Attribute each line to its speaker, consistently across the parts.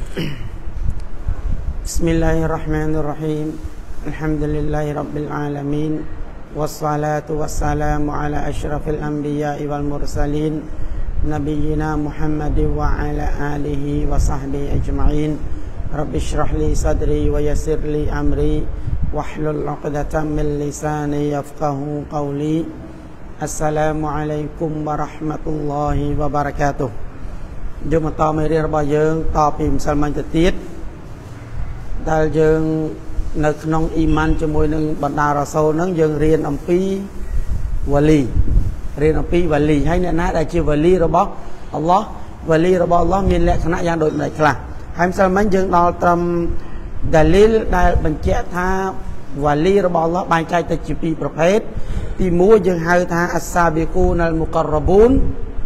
Speaker 1: Bismillahirrahmanirrahim. Alhamdulillahi rabbil alamin. Wassalatu wassalamu ala asyrafil anbiya'i wal mursalin nabiyyina Muhammadin wa ala alihi wa sahbihi ajma'in. Rabbi shrah li sadri wa yassir li amri wahlul 'uqdatam min lisani yafqahu qawli. Assalamualaikum warahmatullahi wabarakatuh. យើងបន្តមេរៀនរបស់យើងតពីម្សិលមិញទៅទៀតដែលយើងនៅក្នុងអ៊ីម៉ានជាមួយនឹងបណ្ដារ៉ាសូលហ្នឹងយើងរៀនអំពីវ៉ាលីហើយអ្នកណាដែលជាវ៉ាលីរបស់អល់ឡោះវ៉ាលីរបស់អល់ឡោះមានលក្ខណៈយ៉ាងដូចម្តេចខ្លះហើយម្សិលមិញយើងដល់ត្រឹមដាលីលដែលបញ្ជាក់ថាវ៉ាលីរបស់អល់ឡោះបែងចែកទៅជាពីរប្រភេទទី1យើងហៅថាអស្សាប៊ីគូនអលមុកររប៊ូន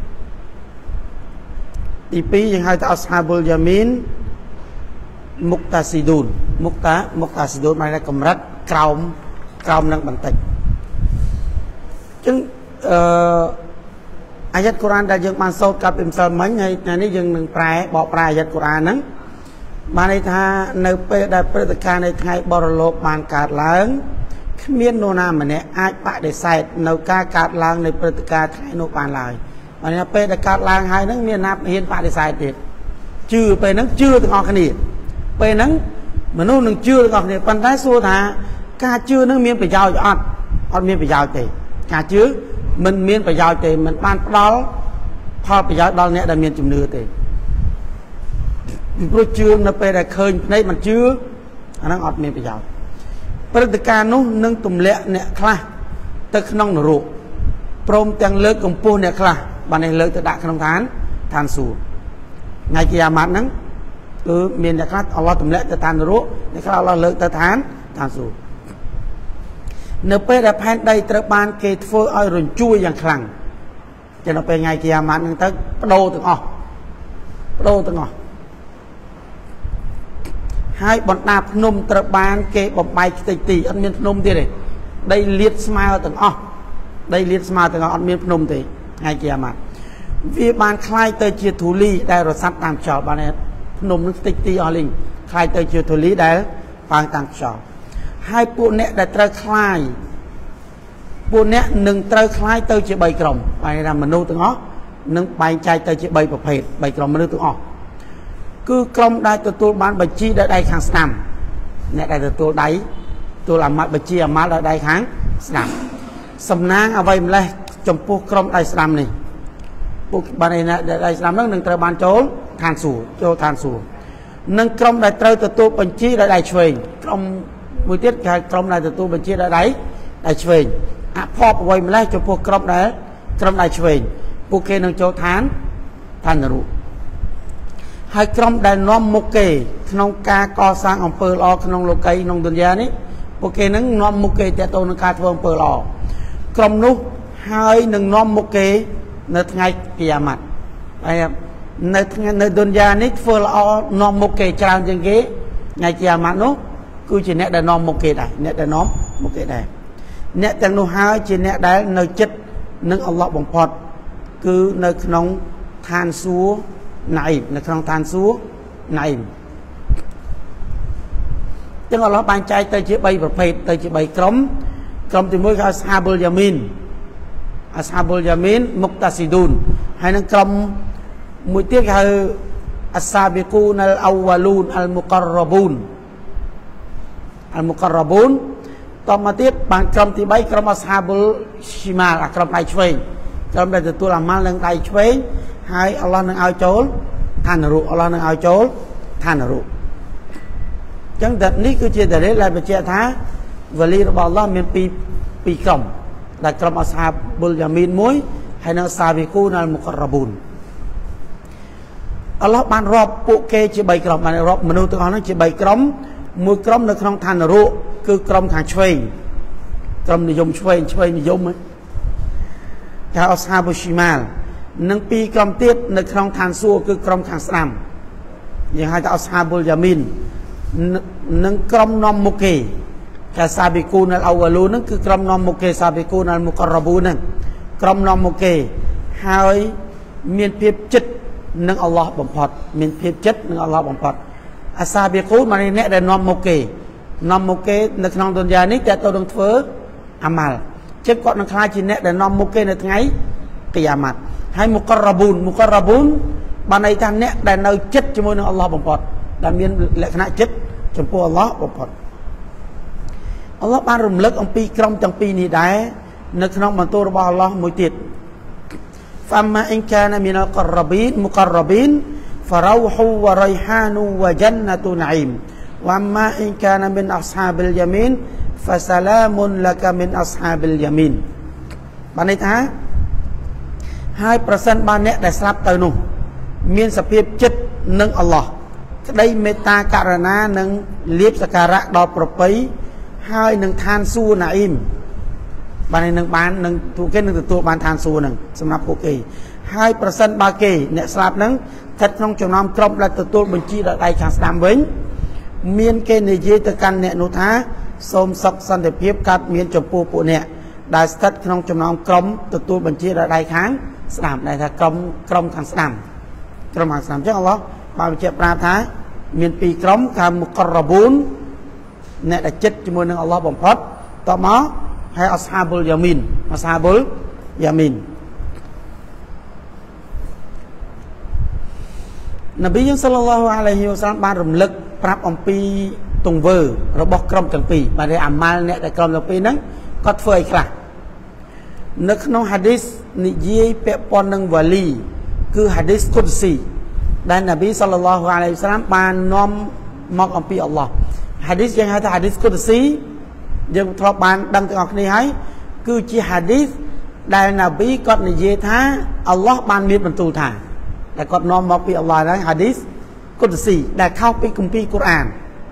Speaker 1: ទី2យើងហៅថាអស្ហាបុលយ៉ាមីនមុកតាស៊ីឌូនមុកតាស៊ីឌូនមានកម្រិតក្រោមនឹងបន្តិចអញ្ចឹងអាយ៉ាត់កូរ៉ានដែលយើងបានសូត្រកាលពីម្សិលមិញហើយថ្ងៃនេះយើងនឹងបកប្រែអាយ៉ាត់កូរ៉ានហ្នឹងបានន័យថានៅពេលដែលព្រឹត្តិការណ៍នៃថ្ងៃបរលោកបានកើតឡើងគ្មាននរណាម្នាក់អាចបដិសេធនៅការកើតឡើងនៃព្រឹត្តិការណ៍ថ្ងៃនោះបានឡើយបានន័យថាពេលដែលកើតឡើងហើយហ្នឹងមានណាហ៊ានបដិសេធទៀតជឿពេលហ្នឹងជឿទាំងអស់គ្នាពេលហ្នឹងមនុស្សនឹងជឿទាំងអស់គ្នាប៉ុន្តែសួរថាការជឿនឹងមានប្រយោជន៍អត់មានប្រយោជន៍ទេការជឿមិនមានប្រយោជន៍ទេមិនបានផ្ដល់ផលប្រយោជន៍ដល់អ្នកដែលមានជំនឿទេពីព្រោះជឿនៅពេលដែលឃើញភ្នែកមិនជឿអាហ្នឹងអត់មានប្រយោជន៍ព្រឹត្តិការណ៍នោះនឹងទម្លាក់អ្នកខ្លះទៅក្នុងនរកព្រមទាំងលើកកម្ពស់អ្នកខ្លះបាននេះលើកទៅដាក់ក្នុងឋានសួគ៌ថ្ងៃគីយ៉ាម៉ាត់ហ្នឹងគឺមានអ្នកខ្លះអល់ឡោះទម្លាក់ទៅឋាននរកអ្នកខ្លះអល់ឡោះលើកទៅឋានសួគ៌នៅពេលដែលផែនដីត្រូវបានគេធ្វើឲ្យរញ្ជួយយ៉ាងខ្លាំងចឹងនៅពេលថ្ងៃគីយ៉ាម៉ាត់ហ្នឹងទៅបដូរទាំងអស់ហើយបណ្ដាភ្នំត្រូវបានគេបំបែកខ្ទេចទីអត់មានភ្នំទៀតទេដីលាតស្មើទាំងអស់អត់មានភ្នំទេថ្ងៃគីយ៉ាម៉ាត់វាបានคล้ายទៅជាធូលីដែលរសាត់តាមខ្យល់បានភ្នំនឹងខ្ទេចទីអស់លីងคล้ายទៅជាធូលីដែលប៉ាងតាមខ្យល់ហើយពួកអ្នកដែលត្រូវคล้ายពួកអ្នកនឹងត្រូវคล้ายទៅជា3ក្រុមបានថាមនុស្សទាំងអស់នឹងបែងចែកទៅជា3ប្រភេទ3ក្រុមមនុស្សទាំងអស់គឺក្រុមដែលទទួលបានបញ្ជីដោយដៃខាងស្ដាំអ្នកដែលទទួលអាម៉ាត់បញ្ជីអាម៉ាល់ដោយដៃខាងស្ដាំសំណាងអ្វីម្លេះចំពោះក្រុមដៃស្ដាំនេះពួកបានអ្នកដែលដៃស្ដាំនឹងត្រូវបានចូលឋានសួគ៌និងក្រុមដែលត្រូវទទួលបញ្ជីដោយដៃឆ្វេងក្រុមមួយទៀតគេហៅក្រុមដែលទទួលបញ្ជីដោយដៃឆ្វេងអភ័ព្វអ្វីម្លេះចំពោះក្រុមដៃឆ្វេងពួកគេនឹងចូលឋាននរកហើយក្រុមដែលនាំមុខគេក្នុងការកសាងអំពើល្អក្នុងលោកីក្នុងឌុនយ៉ានេះពួកគេនឹងនាំមុខគេទាក់ទងនឹងការធ្វើអំពើល្អក្រុមនោះហើយនឹងនាំមុខគេនៅថ្ងៃគីយ៉ាម៉ាត់ហើយនៅឌុនយ៉ានេះធ្វើល្អនាំមុខគេច្រើនជាងគេថ្ងៃគីយ៉ាម៉ាត់នោះគឺជាអ្នកដែលនាំមុខគេដែរអ្នកទាំងនោះហើយជាអ្នកដែលនៅចិត្តនឹងអល់ឡោះបំផុតគឺនៅក្នុងឋានសួគ៌ណៃមនៅក្នុងឋានសួគ៌ណៃមទាំងអល់ឡោះបានចែកទៅជា3ប្រភេទទៅជា3ក្រុមទី1គឺអស្ហាបុលយ៉ាមីនមុកតាស៊ីឌូនហើយនឹងក្រុមមួយទៀតគេហៅអស្សាប៊ីគូនអលអវ៉ាលូនអលមុកររប៊ូនតមកទៀតបានក្រុមទី3ក្រុមអស្ហាបុលស៊ីម៉ាល់ក្រុមដៃឆ្វេងក្រុមដែលទទួលអាម៉ាល់នឹងដៃឆ្វេងហើយអល់ឡោះនឹងឲ្យចូលឋាននរកអញ្ចឹងនេះគឺជាដលីលដែលបញ្ជាក់ថាវ៉ាលីរបស់អល់ឡោះមានពីរក្រុមដែលក្រុមអស្ហាបុលយ៉ាមីនមួយហើយនិងសាប៊ីគូនអលមុកររប៊ូនអល់ឡោះបានរាប់ពួកគេជា3ក្រុមបានរាប់មនុស្សទាំងអស់ហ្នឹងជា3ក្រុមមួយក្រុមនៅក្នុងឋាននរកគឺក្រុមខាងឆ្វេងក្រុមនិយមឆ្វេងនិយមគេអស្ហាបុស៊ីម៉ាល់និង2ក្រុមទៀតនៅក្នុងឋានសួគ៌គឺក្រុមខាងស្ដាំយើងហៅថាអស្ហាបុលយ៉ាមីននិងក្រុមនាំមុខគេកាសាប៊ីគូនអលអវ៉ាលូនហ្នឹងគឺក្រុមនាំមុខគេសាប៊ីគូនអលមុកររប៊ូនហ្នឹងក្រុមនាំមុខគេហើយមានភាពចិត្តនឹងអល់ឡោះបំផុតអាសាប៊ីគូនមកអ្នកដែលនាំមុខគេនៅក្នុងទុនយ៉ានេះតើទៅនឹងធ្វើអាម៉ាល់ចឹងគាត់នឹងខ្លាចជាអ្នកដែលនាំមុខគេនៅថ្ងៃគីយ៉ាម៉ាត់ហើយមុករ៉ាប៊ូនបានន័យថាអ្នកដែលនៅចិត្តជាមួយនឹងអល់ឡោះបំផុតដែលមានលក្ខណៈចិត្តចំពោះអល់ឡោះបំផុតអល់ឡោះបានរំលឹកអំពីក្រុមទាំងពីរនេះដែរនៅក្នុងបន្ទូលរបស់អល់ឡោះមួយទៀត فأما إن كان من القربين مقربين فروح وريحان وجنة نعيم وأما إن كان من أصحاب اليمين فسلام لك من أصحاب اليمين បានន័យថាហើយប្រសិនបើអ្នកដែលស្លាប់ទៅនោះមានសភាពចិត្តនឹងអល់ឡោះក្តីមេត្តាករណានិងលាភសក្ការៈដល់ប្រពៃហើយនឹងឋានសួគ៌ណាអ៊ីមបាននឹងបាននឹងពួកគេនឹងទទួលបានឋានសួគ៌នឹងសម្រាប់ពួកគេហើយប្រសិនបើគេអ្នកស្លាប់នឹងស្ថិតក្នុងចំណោមក្រុមដែលទទួលបញ្ជីដល់ដៃខាងស្ដាំវិញមានគេនិយាយទៅកាន់អ្នកនោះថាសូមសុខសន្តិភាពកើតមានចំពោះពួកអ្នកដែលស្ថិតក្នុងចំណោមក្រុមទទួលបញ្ជាដល់ដៃខាងស្ដាំដែលថាក្រុមខាងស្ដាំអញ្ចឹងអល់ឡោះបានបញ្ជាក់ប្រាប់ថាមានពីរក្រុមគឺមុករ៉ាប៊ូនអ្នកដែលចិត្តជាមួយនឹងអល់ឡោះបំផុតតមកហើយអស្ហាបុលយ៉ាមីននប៊ីសល្លឡោះអាឡៃហ៊ីវ៉ាសល្លាមបានរំលឹកប្រាប់អំពីទង្វើរបស់ក្រុមទាំងពីរបានអាម៉ាល់អ្នកដែលក្រុមទាំងពីរហ្នឹងគាត់ធ្វើអីខ្លះនៅក្នុងហាឌីសនិយាយពាក់ព័ន្ធនឹងវ៉ាលីគឺហាឌីសគុតស៊ីដែលនប៊ីសល្លឡោះអាឡៃហ៊ីវ៉ាសល្លាមបាននាំមកអំពីអល់ឡោះហាឌីសយើងហៅថាហាឌីសគុតស៊ីយើងធ្លាប់បានដឹងទាំងអស់គ្នាហើយគឺជាហាឌីសដែលនប៊ីគាត់និយាយថាអល់ឡោះបានមានបន្ទូលថាដែលគាត់នាំមកពីអល់ឡោះហ្នឹងហាឌីសគុតស៊ីដែលខុសពីគម្ពីរកូរ៉ាន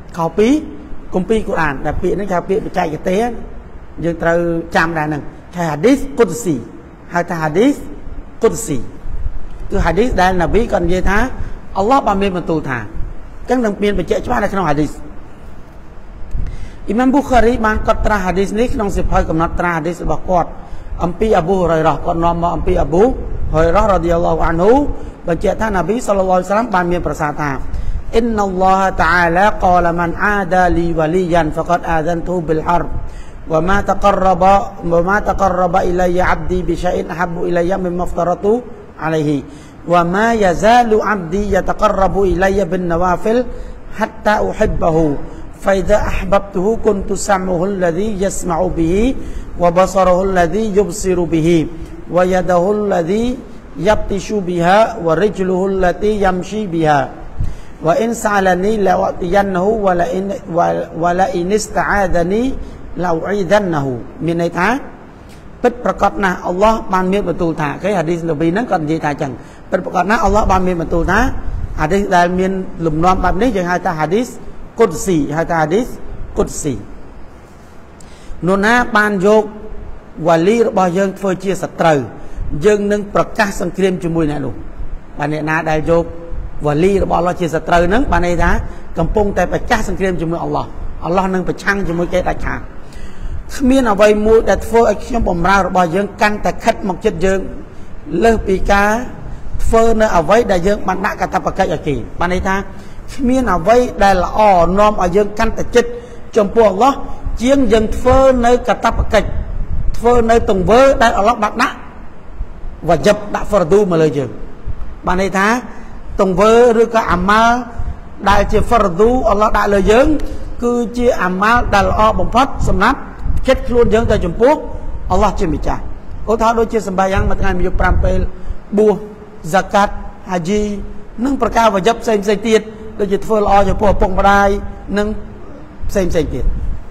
Speaker 1: ដែលពាក្យនេះគេហៅពាក្យបច្ចេកទេសយើងត្រូវចាំដែរហ្នឹងថាហាឌីសគុតស៊ីហៅថាហាឌីសគុតស៊ីគឺហាឌីសដែលនប៊ីគាត់និយាយថាអល់ឡោះបានមានបន្ទូលថាអញ្ចឹងនឹងមានបញ្ជាក់ច្បាស់នៅក្នុងហាឌីសអ៊ីម៉ាំប៊ូខារីបានកត់ត្រាហាឌីសនេះក្នុងសៀវភៅកំណត់ត្រាហាឌីសរបស់គាត់អំពីអាប៊ូហ៊ុរ៉ៃរ៉ាគាត់នាំមកអំពីអាប៊ូហ៊ុរ៉ៃរ៉ារ៉ាឌីយ៉ាឡោះអានហ៊ូបញ្ជាក់ថានប៊ីសល្លឡោះអាឡៃហ៊ីវ៉ាសល្លាមបានមានប្រសាសន៍ថាអ៊ីនណល់ឡោះតអាឡាកាលមិនអាដាលីវ៉ាលីយ៉ានហ្វកាតអាហ្សានទូប៊ីលហរបوما تقرب إلي عبدي بشيء أحب إلي مما افترضت عليه وما يزال عبدي يتقرب إلي بالنوافل حتى أحبه فإذا أحببته كنت سمعه الذي يسمع به وبصره الذي يبصر به ويده الذي يبطش بها ورجله التي يمشي بها وإن سألني لأعطينه ولئن استعاذني لأعيذنه មានន័យថាពិតប្រកបណាស់អល់ឡោះបានមានបន្ទូលថាគេហាឌីសនប៊ីហ្នឹងគាត់និយាយថាអញ្ចឹងពិតប្រកបណាស់អល់ឡោះបានមានបន្ទូលថាហាឌីសដែលមានលំនាំបែបនេះយើងហៅថាហាឌីសគុតស៊ីនោះណាបានយកវ៉ាលីរបស់យើងធ្វើជាសត្រូវយើងនឹងប្រកាសសង្គ្រាមជាមួយអ្នកនោះបាទអ្នកណាដែលយកវ៉ាលីរបស់អល់ឡោះជាសត្រូវហ្នឹងបានន័យថាកំពុងតែប្រកាសសង្គ្រាមជាមួយអល់ឡោះនឹងប្រឆាំងជាមួយគេដាច់ខាតគ្មានអ្វីមួយដែលធ្វើឲ្យខ្ញុំបំរើរបស់យើងកាន់តែខិតមកចិត្តយើងលើសពីការធ្វើនៅអ្វីដែលយើងបានដាក់កាតព្វកិច្ចឲ្យគេបានន័យថាគ្មានអ្វីដែលល្អនាំឲ្យយើងកាន់តែចិត្តចំពោះអល់ឡោះជាងយើងធ្វើនៅកាតព្វកិច្ចធ្វើនៅទង្វើដែលអល់ឡោះបានដាក់វ៉ាជីបដាក់ហ្វរឌូមកលើយើងបានន័យថាទង្វើឬក៏អាម៉ាល់ដែលជាហ្វរឌូអល់ឡោះដាក់លើយើងគឺជាអាម៉ាល់ដែលល្អបំផុតសម្រាប់ចិត្តខ្លួនយើងទៅចំពោះអល់ឡោះជាម្ចាស់ឧទាហរណ៍ដូចជាសម្បាយ៉ាងមួយថ្ងៃមាន5ពេលបួសហ្សាកាត់ហាជីនិងប្រការវ៉ាជីបផ្សេងទៀតដូចជាធ្វើល្អចំពោះឪពុកម្ដាយនិងផ្សេងទៀត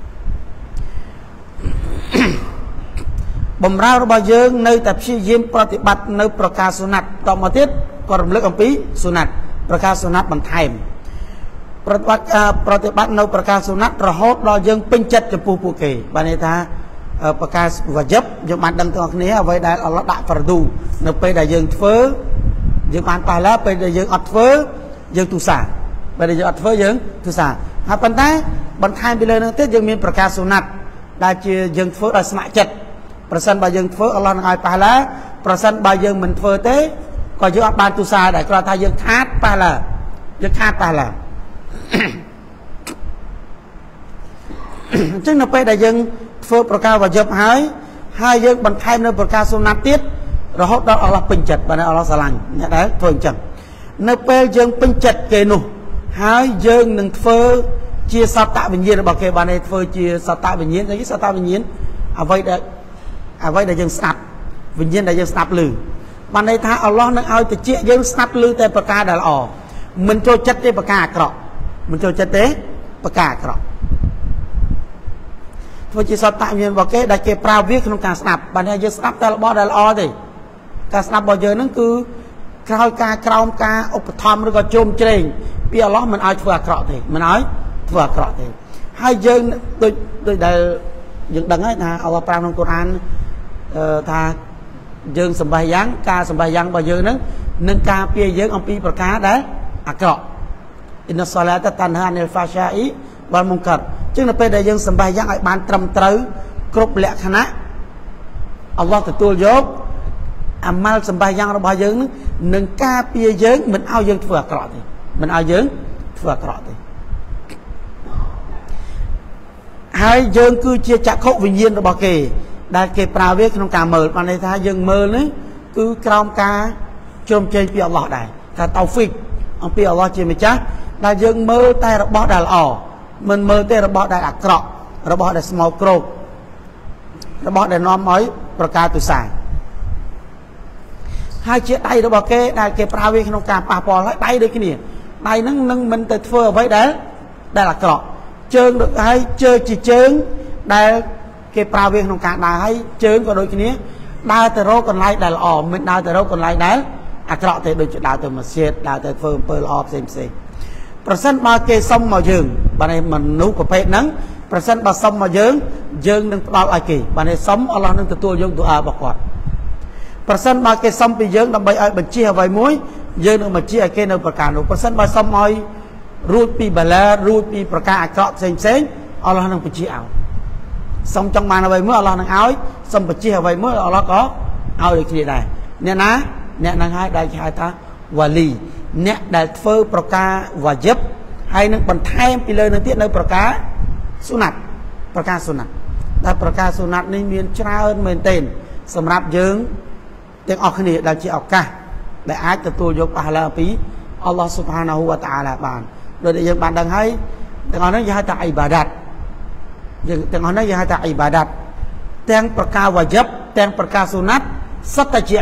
Speaker 1: បំរើរបស់យើងនៅតែព្យាយាមប្រតិបត្តិនៅប្រការសុណាត់តមកទៀតក៏រំលឹកអំពីសុណាត់ប្រការសុណាត់បន្ថែមប្រតិបត្តិនៅប្រការសុណាត់រហូតដល់យើងពេញចិត្តចំពោះពួកគេបានន័យថាប្រការវ៉ាជីបយើងបានដឹងទាំងអស់គ្នាអ្វីដែលអល់ឡោះដាក់ហ្វរឌូនៅពេលដែលយើងធ្វើយើងបានប៉ះឡាពេលដែលយើងអត់ធ្វើយើងទូសាពេលដែលយើងអត់ធ្វើយើងទូសាហើយប៉ុន្តែបន្ថែមពីលើនឹងទៀតយើងមានប្រការសុណាត់ដែលជាយើងធ្វើដោយស្ម័គ្រចិត្តប្រសិនបើយើងធ្វើអល់ឡោះនឹងឲ្យប៉ះឡាប្រសិនបើយើងមិនធ្វើទេក៏យើងអត់បានទូសាដែរគ្រាន់តែយើងខាតប៉ះឡា chứ nó phải đại dân phơi bậc cao và dập hai dân bằng thay nơi bậc cao xuống nát tiết rồi hốt đó Allah bình chật và Allah sa lành nhớ đấy thôi chẳng nơi phải dân bình chật kề nụ hai dân đừng phơi chia sao tạo bình nhiên bảo kề bà này phơi chia sao tạo bình nhiên cái sao tạo bình nhiên vậy đại dân snap bình nhiên đại dân snap lử bà này tha Allah nâng ao từ chia dân snap lử tại bậc cao đã là mình cho chất để bậc cao cọ mình cho chất tế bậc cao cọ thôi chỉ sao tại nhiên bảo cái đại kề prao viết trong cả snap bà này dân snap ta là bỏ đã là thì cả snap bao giờ nó cứ khao ca ốp thom rồi có chôm trên bây giờ mình ai vừa cọ thì mình nói vừa cọ thì hai dân tôi đại dựng đằng ấy là Allah prao trong Quran tha dân sầm bài giang ca sầm bài giang bao giờ nó nâng ca bia dân ông pi bậc cá đấy cọ inna salata tanha anil fahsya'i wal munkar chứ là bây giờ dân sầm bài giang ai ban trầm trứ cướp lẹ khả năng Allah tự tuôn dốt amal sầm bài giang nó bao giờ nâng ca bia dân mình ao dân vừa cọ thì mình ao dân vừa cọ thì hai dân cứ chia chặt khẩu bình nhiên rồi bảo kề đại kề prao viết trong cả mờ ban này tha dân mờ đấy cứ còng ca chôm chơi pi Allah đại cả tàu phịch ông pi Allah chơi mày chắc đại dân mờ tay rồi bỏ đại là mình mờ tay rồi bỏ đại là cọ rồi bỏ đại small crow rồi bỏ đại nom mới praka tu sai hai chiếc đây rồi bảo kề đại kề prao viết trong cả pa pò lại đây đây cái gì đây nâng mình từ phơi với đấy đây là cọ chơi được hay chơi chỉ chơi đây cái prao viên trong cả đá hay chơi có đôi khi đá từ rô còn lại đá là mình đá từ rô còn lại đấy cọ thì đôi chuyện đá từ mà xịt đá từ phơi phơi xem percent ba cây sông màu dường bạn này mình nấu của pet nắng percent ba sông màu dường đừng bao ai kỳ bạn này sống Allah đừng từ tua dương tụi bọc quạt percent ba cây sông bị dường làm bay ai bật chia vài muối dường đừng mà chia cây nào bạc cả nấu percent ba sông mồi ruột pi bà la ruột pi bạc cả cọ xem Allah đừng bật chia ảo xong trong màn vậy mới Allah đang áo xong bật chia vậy mới Allah có áo được gì này nè ná nè năng hai đại hai ta wali nè đại phơi praka và giúp hay năng bằng thay pi lời năng tiết nơi praka sunat đại praka sunat này miền tra hơn miền tên sầm rạp dướng tiếng ở cái này đại chỉ ở ca đại ái từ tôi dục pahala pi Allah subhanahu wa taala bàn rồi để dân bạn đang hay tiếng nói hai ta ibadat tiếng nói hai ta ibadat tiếng praka wajib tiếng praka sunat sataji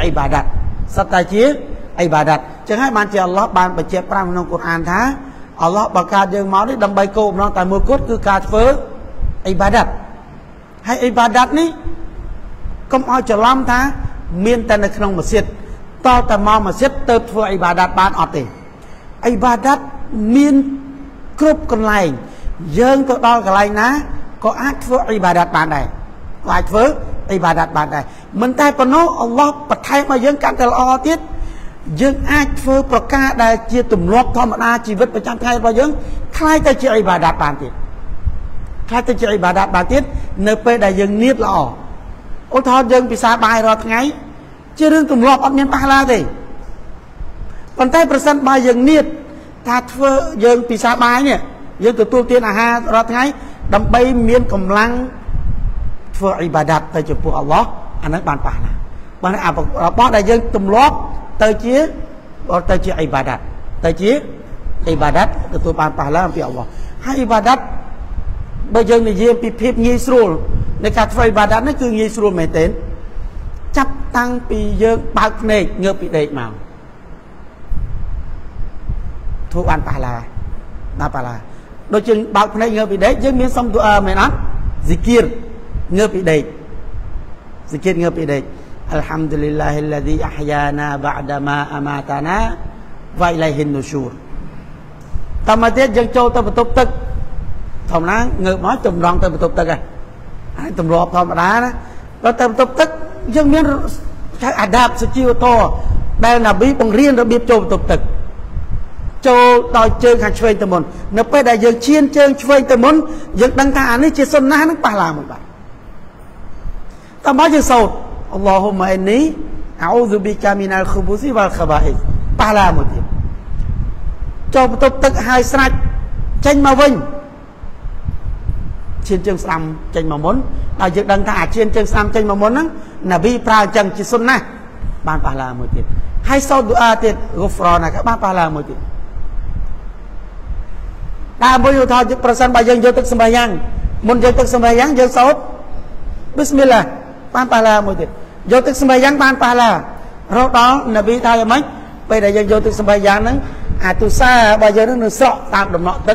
Speaker 1: ibadat chẳng hạn bạn chỉ Allah bạn bạch chế pram trong Quran thá Allah bảo ca dương máu đấy đâm bay cô nó tại mưa cốt cứ ca phớ ibadat hay ibadat ní không ai chờ lắm thá miên tên là không mà xiết to tà mau mà xiết tớp phớ ibadat bạn ọt thì ibadat miên cướp con lành dương tôi đo cái lành ná có ác phớ ibadat bạn này có ác phớ ibadat bạn này mình tay còn nó Allah bật thay mà dương cạn tờ o tiết dương ác phớ praka đại chia tùm lót thom đa chỉ vậtประจำ thay và dương khai ta chia ibadat bạn tiết khai ta chia ibadat bạn tiết nơi pe đại dương niết là ô thọ dương bị sa bài rồi ngay chia riêng tùm lót ở miền Bắc là gì còn tay percent bài dương niết ta phớ dương bị sa bài nhỉ dương từ tu tiên ha rồi ngay đâm bay miền cầm lăng phớ ibadat tại chỗ của Allah anh ấy bàn phải là bạn ấy bỏ đại dương tùm lót tới chia ibadat tới chia ibadat từ tôi bàn phải là vì Allah hai ibadat bây giờ này riêng bị phép nghi sưuในการไฟบาดันนั่นคืองีสรูไม่เต้นจับตั้งปีเยอะปากเนกเงือบปีเด็กมาทุกวันปาลานาปาลาโดยจึงปากเนกเงือบปีเด็กยังมีสมตัวเหมือนนั้นซิกิรเงือบปีเด็กซิกิรเงือบปีเด็กอัลฮัมดุลิลลาฮิลลาฮิอัฮยานาบะดะมาอามาตานาวะอิลัยฮินนูชูรธรรมะเทศยังโจตะปตุตึกทำนั้นเงือบน้อยจุ่มรองตะปตุตึกตำรวจธรรมดานะเราแต่ตบตึกยังมีใช้อาดาบสกิลโตได้นับบีบังเรียนระเบียบโจตบตึกโจต่อเชิงขัดช่วยตะมนนับไปได้ยังเชียนเชิงช่วยตะมนยังดังการนี่เจสนนะนั่งปาลาหมดไปตามบ้านยังโสดอัลลอฮุมะอินนีอาอูซุบิกามินัลคุบุซิวัลขบาอิปาลาหมดโจตบตึกหายสนัด tranh mà vinh chiên chương xăm tranh mà muốn đại dựng đăng thả chiên chương xăm tranh mà muốn á là vi pra chẳng chỉ xuân này ban pahala một tiền hay sau dua tiền gofro này các ban pahala một tiền ta bây giờ thôi persen bà dân vô tức sembahyang muốn vô tức sembahyang vô sốt bismillah ban pahala một tiền vô tức sembahyang ban pahala rồi đó Nabi thay mấy bây giờ dân vô tức sembahyang nó tu sa bà giờ nó sợ tạm đầm nọ tức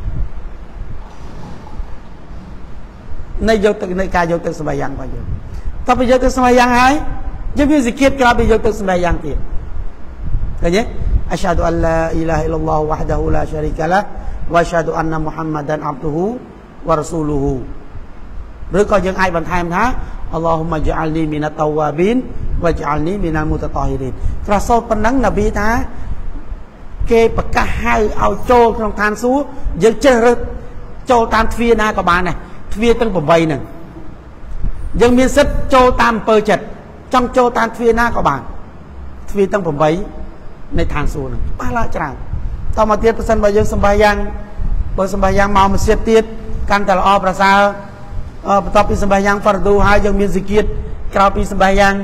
Speaker 1: này vô tức này ca vô tức sembahyang bà giờ tapi bây giờ tức sembahyang hay jadi zikir kalau bây giờ tức sembahyang thì thấy nhé asyhadu an la ilaha illallah wahdahu la syarika lah wa asyhadu anna muhammadan abduhu wa rasuluhu rồi có những ai bàn thay thá Allahumma ja'alni minat tawwabin wa ja'alni minal mutatahhirin Rasul penang Nabi thá kê bậc cả hai ao trôi trong than xuống dân chơi trôi tam thia na các bạn này thia tăng bầm bay này dân miền sắt trôi tam pơ chật trong trôi tam thia na các bạn thia tăng bầm bayในทางสูนป้าละจางต่อมาเทียบประสันบายังสบายยังเปิดสบายยังมาเสียบเทียบการแต่ละอประสาต่อปีสบายยังฟาร์ดูหายังมีสิกิจกล่าวปีสบายยัง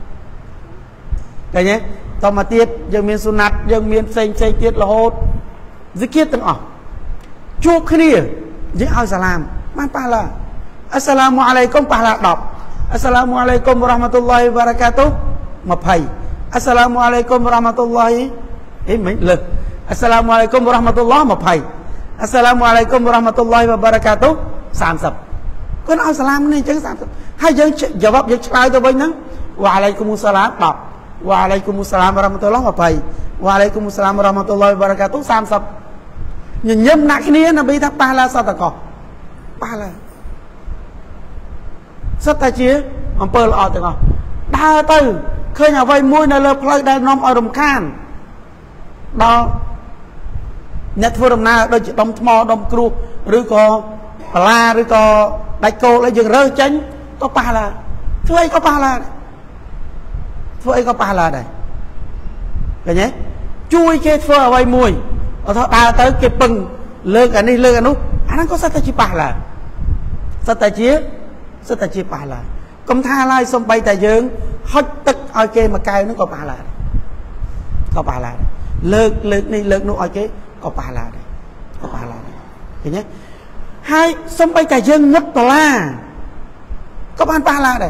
Speaker 1: อะไรเงี้ยต่อมาเทียบยังมีสุนัตยังมีเซงเทียบละโหดสิกิจตั้งออกจูบขึ้นนี่ยังเอาสลามมันป้าละอัสสลามุอะลัยกุมป้าละดอกอัสสลามุอะลัยกุมวะเราะห์มะตุลลอฮิวะบะเราะกาตุฮ์มาไพ่Assalamualaikum warahmatullahiเลย Assalamualaikum warahmatullahi มาไพ่ Assalamualaikum warahmatullahi wabarakatuh 30ก็เอาสลามนี่จัง30ให้ยังจาวบยังชายตัวไปนั้นวะอะลัยกุมุสสลามตอบวะอะลัยกุมุสสลามวะเราะห์มะตุลลอฮ์มาไพ่วะอะลัยกุมุสสลามวะเราะห์มะตุลลอฮิวะบะเราะกาตุฮ์30ញញឹមណាក់គ្នានប៊ីថាប៉ះឡាសតកោប៉ះឡាសតតែជាអំពើល្អទាំងអស់ដើរទៅឃើញអ្វីមួយនៅលើផ្លូវដែលនាំឲ្យរំខានដល់អ្នកធ្វើដំណើរដូចជាដុំថ្មដុំគ្រួសឬក៏បលាឬក៏ដាច់គោលឲ្យយើងរើសចេញក៏ប៉ះឡាធ្វើអីក៏ប៉ះឡាធ្វើអីក៏ប៉ះឡាដែរឃើញទេជួយគេធ្វើអ្វីមួយអត់ថាដើរទៅគេពឹងលើកអានេះលើកអានោះអាហ្នឹងក៏សិតតែជាប៉ះឡាសិតតែជាប៉ះឡាកុំថាឡើយសំបីតែយើងហុចទឹកឲ្យគេមកកែវនោះក៏ប៉ះឡាដែរលើកនេះលើកនោះឲ្យគេក៏ប៉ះឡាដែរឃើញទេហើយសំបីតែយើងងឹតដុល្លារក៏បានប៉ះឡាដែរ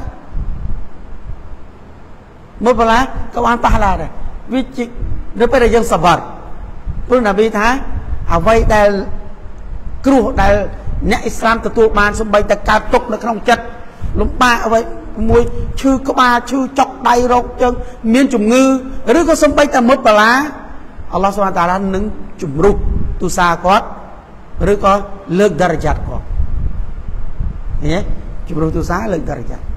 Speaker 1: មកដុល្លារក៏បានប៉ះឡាដែរវាជានៅពេលដែលយើងសបាត់ព្រោះនប៊ីថាអ្វីដែលគ្រោះដែលអ្នកអ៊ីស្លាមទទួលបានសំបីតែកើតទុកនៅក្នុងចិត្តលំបាកអ្វីមួយឈឺក្បាលឈឺចុកដៃរោគជើងមានជំងឺឬក៏សំបីតែមុតបលាអល់ឡោះស៊ុបហានតាអាឡានឹងជំរុះទូសាគាត់ឬក៏លើកដរ៉ាយ៉ាត់គាត់ឃើញទេជំរុះទូសាលើកដរ៉ាយ៉ាត់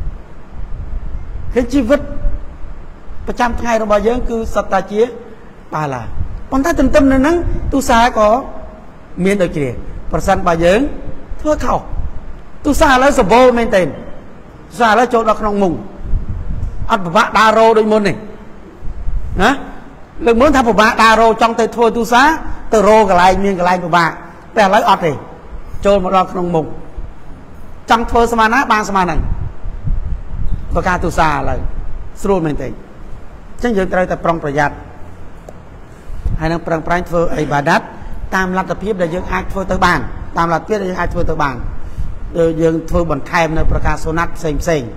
Speaker 1: គឺជីវិតប្រចាំថ្ងៃរបស់យើងគឺសត្វតាជាបាឡាប៉ុន្តែទន្ទឹមនឹងហ្នឹងទូសាក៏មានដូចគ្នាប្រសិនបើយើងធ្វើខុសទូសាឥឡូវសម្បូរមែនទេទូសាឥឡូវចូលដល់ក្នុងមុងអត់ពិបាកដើររោដូចមុននេះណាលើកមុនថាពិបាកដើររោចង់ទៅធ្វើទូសាទៅរោកន្លែងមានកន្លែងពិបាកតែឥឡូវអត់ទេចូលមកដល់ក្នុងមុងចង់ធ្វើស្មានណាបានស្មានហ្នឹងបើការទូសាឥឡូវស្រួលមែនទេអញ្ចឹងយើងត្រូវតែប្រុងប្រយ័ត្នហើយនឹងប្រឹងប្រែងធ្វើអីបាដាតតាមលទ្ធភាពដែលយើងអាចធ្វើទៅបានតាមលទ្ធភាពដែលយើងអាចធ្វើទៅបានយើងធ្វើបន្ថែមនៅប្រការសុណាត់ផ្សេង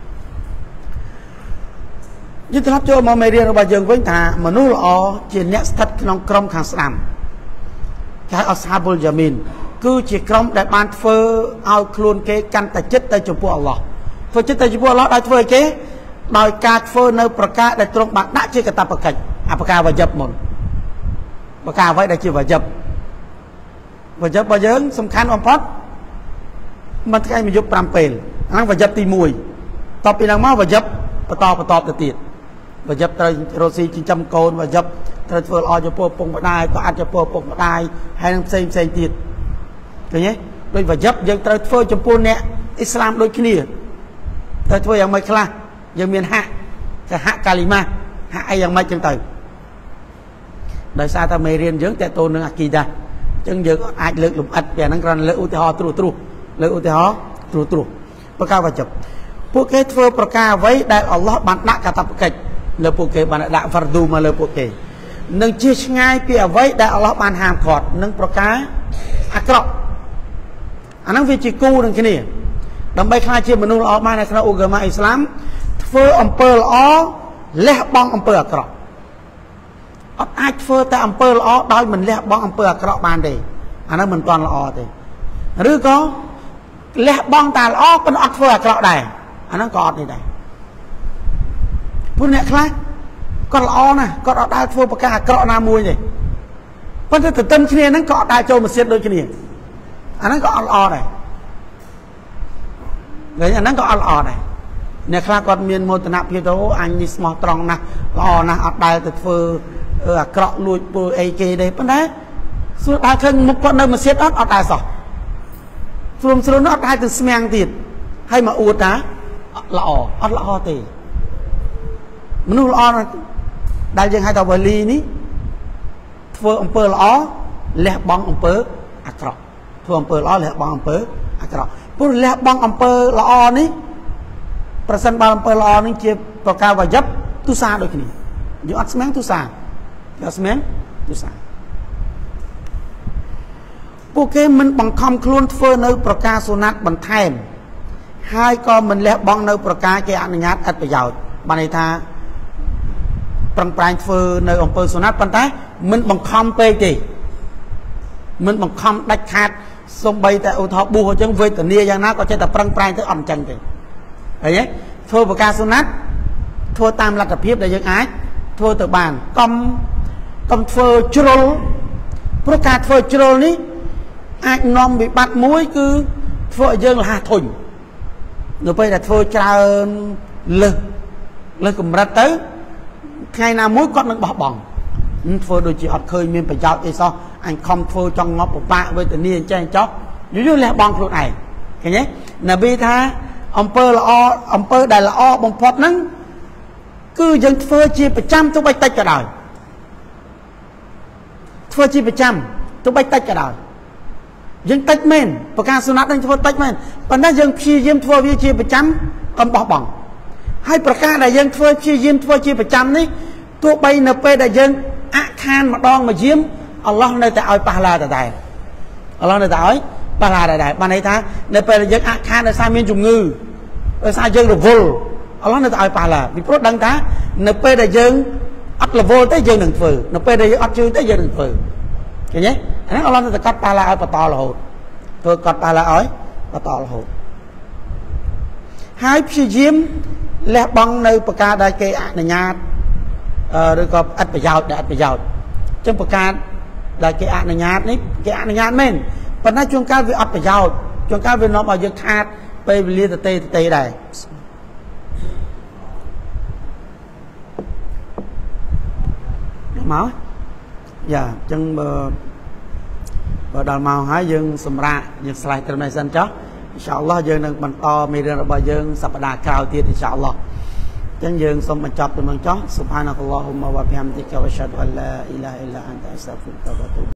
Speaker 1: យើងត្រឡប់ចូលមកមេរៀនរបស់យើងវិញថាមនុស្សល្អជាអ្នកស្ថិតក្នុងក្រុមខាងស្ដាំគេហៅអស្ហាបុលយ៉ាមីនគឺជាក្រុមដែលបានធ្វើឲ្យខ្លួនគេកាន់តែចិត្តទៅចំពោះអល់ឡោះធ្វើចិត្តទៅចំពោះអល់ឡោះដោយធ្វើឲ្យគេដោយការធ្វើនៅប្រការដែលទ្រង់បានដាក់ជាកាតព្វកិច្ចអប្រការវ៉ាជីបមុនប្រការអ្វីដែលជាវ៉ាជីបរបស់យើងសំខាន់បំផុតមិនថ្ងៃមួយយប់5ពេលអាហ្នឹងវ៉ាជីបទី1តបពីហ្នឹងមកវ៉ាជីបបន្តទៅទៀតវ៉ាជីបត្រូវរស់ស៊ីចិញ្ចឹមកូនវ៉ាជីបត្រូវធ្វើល្អចំពោះពុកម្ដាយក៏អាចចំពោះពុកម្ដាយហើយនឹងផ្សេងទៀតឃើញទេដូចវ៉ាជីបយើងត្រូវធ្វើចំពោះអ្នកអ៊ីស្លាមដូចគ្នាត្រូវធ្វើយ៉ាងម៉េចខ្លះយើងមានហាក់គេហាក់កាលីម៉ាហាក់អីយ៉ាងម៉េចចឹងទៅដោយសារតែមេរៀនយើងតេតូននឹងអាគីដា chẳng dừng ai lực lục ạch về năng rằng lợi ưu họ tru lợi ưu họ tru bậc cao và chụpពួកគេធ្វើប្រការអ្វីដែលអល់ឡោះបានដាក់កាតព្វកិច្ចលើពួកគេបានដាក់ fardu មកលើពួកគេនឹងជាឆ្ងាយពីអ្វីដែលអល់ឡោះបានហាមឃាត់នឹងប្រការអាក្រក់អាហ្នឹងវាជាគូនឹងគ្នាដើម្បីខ្លាចជាមនុស្សល្អបាននៅក្នុងឧបមាអ៊ីស្លាមធ្វើអំពើល្អលះបង់អំពើអាក្រក់អត់អាចធ្វើតែអំពើល្អដោយមិនលះបង់អំពើអាក្រក់បានទេអាហ្នឹងមិនទាន់ល្អទេឬក៏លះបង់តែល្អប៉ុន្តែអត់ធ្វើអាក្រក់ដែរអាហ្នឹងក៏អត់នេះដែរព្រោះអ្នកខ្លះគាត់ល្អណាស់គាត់អត់ដែលធ្វើប្រការអាក្រក់ណាមួយទេប៉ុន្តែទន្ទឹមគ្នាហ្នឹងក៏អត់ដែលចូលម៉ាស៊ីនដូចគ្នាអាហ្នឹងក៏អត់ល្អដែរអាហ្នឹងក៏អត់ល្អដែរអ្នកខ្លះគាត់មានមោទនភាពទៅអញនេះស្មោះត្រង់ណាស់ល្អណាស់អត់ដែលទៅធ្វើអាក្រក់លួចពលអីគេទេប៉ុន្តែសួរដែលឃើញមុខគាត់នៅម៉ាស៊ីនអត់ដែលសោះស្រួលនោះអត់ដែលទៅស្មាំងទៀតហើយមកអួតថាល្អអត់ល្អទេមនុស្សល្អដែលយើងហៅថាវ៉ាលីនេះធ្វើអំពើល្អលះបង់អំពើអាក្រក់ធ្វើអំពើល្អលះបង់អំពើអាក្រក់ព្រោះលះបង់អំពើល្អនេះប្រសិនបើអំពើល្អនេះជាប្រការវាយប់ទុសាដូចគ្នាយើងអត់ស្មាំងទុសាយើងអត់ស្មាំងទុសាពួកគេមិនបង្ខំខ្លួនធ្វើនៅប្រការសុណាត់បន្ថែមហើយក៏មិនលះបង់នៅប្រការគេអនុញ្ញាតឥតប្រយោជន៍បានន័យថាប្រឹងប្រែងធ្វើនៅអំពើសុណាត់ប៉ុន្តែមិនបង្ខំពេកទេមិនបង្ខំដាច់ខាតសំបីតែឧទាហរណ៍បួសអញ្ចឹងវេទនាយ៉ាងណាក៏ចេះតែប្រឹងប្រែងទៅអត់អញ្ចឹងទេឃើញទេធ្វើប្រការសុណាត់ធ្វើតាមលទ្ធភាពដែលយើងអាចធ្វើទៅបានកុំធ្វើជ្រុលព្រោះការធ្វើជ្រុលនេះអាចនាំវិបត្តិមួយគឺធ្វើឲ្យយើងលះធុញនៅពេលដែលធ្វើច្រើនលើសកម្រិតទៅថ្ងៃណាមួយគាត់នឹងបោះបង់ធ្វើដូចជាអត់ឃើញមានប្រយោជន៍អីសោះអញខំធ្វើចង់ងាប់ពិបាកវេទនាអញ្ចឹងចោះយូរលះបង់ខ្លួនឯងឃើញទេណាប៊ីថាអំពើល្អអំពើដែលល្អបំផុតហ្នឹងគឺយើងធ្វើជាប្រចាំទោះបីតិចក៏ដោយធ្វើជាប្រចាំទោះបីតិចក៏ដោយយើងតិចមែនប្រការសុណាត់នឹងធ្វើតិចមែនប៉ុន្តែយើងព្យាយាមធ្វើវាជាប្រចាំកុំបោះបង់ហើយប្រការដែលយើងធ្វើព្យាយាមធ្វើជាប្រចាំនេះទោះបីនៅពេលដែលយើងអខានម្ដងមកយាមអល់ឡោះនៅតែឲ្យប៉ះឡាដដែលអល់ឡោះនៅតែឲ្យប៉ះឡាដដែលបានន័យថានៅពេលដែលយើងអខានដោយសារមានជំងឺដោយសារយើងរវល់អល់ឡោះនៅតែឲ្យប៉ះឡាពីព្រោះដឹងថានៅពេលដែលយើងអត់រវល់ទេយើងនឹងធ្វើនៅពេលដែលយើងអត់ជឿទេយើងនឹងធ្វើឃើញទេអាហ្នឹងអល់ឡោះនៅតែកាត់ប៉ះឡាឲ្យបន្តរហូតធ្វើកាត់ប៉ះឡាឲ្យបន្តរហូតហើយព្យាយាមលះបង់នៅប្រការដែលគេអនុញ្ញាតឬក៏ឥតប្រយោជន៍ដែលឥតប្រយោជន៍អញ្ចឹងប្រការដែលគេអនុញ្ញាតនេះគេអនុញ្ញាតមែនប៉ុន្តែជួនកាលវាអត់ប្រយោជន៍ជួនកាលវានាំឲ្យយើងខាតពេលវេលាទៅដែរមកយ៉ាអញ្ចឹងបើដល់ម៉ោងហើយយើងសម្រាប់យើងឆ្លើយត្រឹមនេះសិនចុះអ៊ីនសាអល់ឡោះយើងនឹងបន្តមេរៀនរបស់យើងសប្តាហ៍ក្រោយទៀតអ៊ីនសាអល់ឡោះអញ្ចឹងយើងសូមបញ្ចប់ទៅនឹងចុះស៊ុបហានអល់ឡោះុម្មវ៉ាបិហាំឌីកាវ៉ាស្ហាឌុអលឡាអ៊ីឡាហ៍អ៊ីឡាអន្តអស្តាហ្វិរុកវ៉ាអតុប